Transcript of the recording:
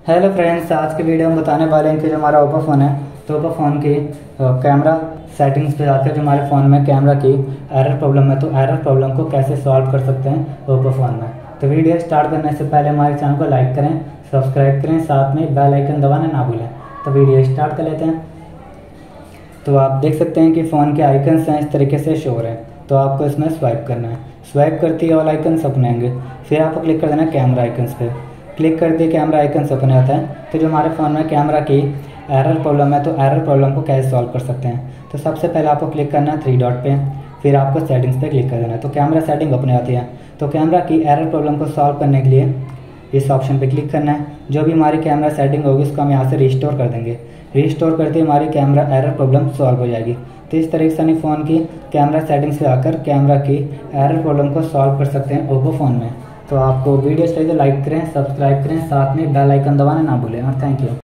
Hello friends, आज के video में बताने वाले हैं कि जो हमारा ओप्पो फ़ोन है तो ओप्पो फ़ोन की कैमरा सेटिंग्स पे जाकर जो हमारे फ़ोन में कैमरा की एरर प्रॉब्लम है तो एरर प्रॉब्लम को कैसे सॉल्व कर सकते हैं ओप्पो फ़ोन में। तो वीडियो स्टार्ट करने से पहले हमारे चैनल को लाइक करें, सब्सक्राइब करें, साथ में बेल आइकन दबाना ना भूलें। तो वीडियो स्टार्ट कर लेते हैं। तो आप देख सकते हैं कि फ़ोन के आइकन्स हैं इस तरीके से शो हो रहे हैं। तो आपको इसमें स्वाइप करना है। स्वाइप करते ही ऑल आइकन्स अपने आएंगे, फिर आपको क्लिक कर देना है कैमरा आइकन्स पे। क्लिक कर दिए कैमरा आइकन्स अपने आता है। तो जो हमारे फ़ोन में कैमरा की एरर प्रॉब्लम है तो एरर प्रॉब्लम को कैसे सॉल्व कर सकते हैं। तो सबसे पहले आपको क्लिक करना है 3 डॉट पे, फिर आपको सेटिंग्स पे क्लिक कर देना है। तो कैमरा सेटिंग अपने आती है। तो कैमरा की एरर प्रॉब्लम को सॉल्व करने के लिए इस ऑप्शन पे क्लिक करना है। जो भी हमारी कैमरा सेटिंग होगी उसको हम यहाँ से रिस्टोर कर देंगे। रिस्टोर करते ही हमारी कैमरा एरर प्रॉब्लम सॉल्व हो जाएगी। तो इस तरीके से हम फ़ोन की कैमरा सेटिंग्स पे आकर कैमरा की एरर प्रॉब्लम को सॉल्व कर सकते हैं ओप्पो फ़ोन में। तो आपको वीडियो चाहिए तो लाइक करें, सब्सक्राइब करें, साथ में बेल आइकन दबाना ना भूलें। और थैंक यू।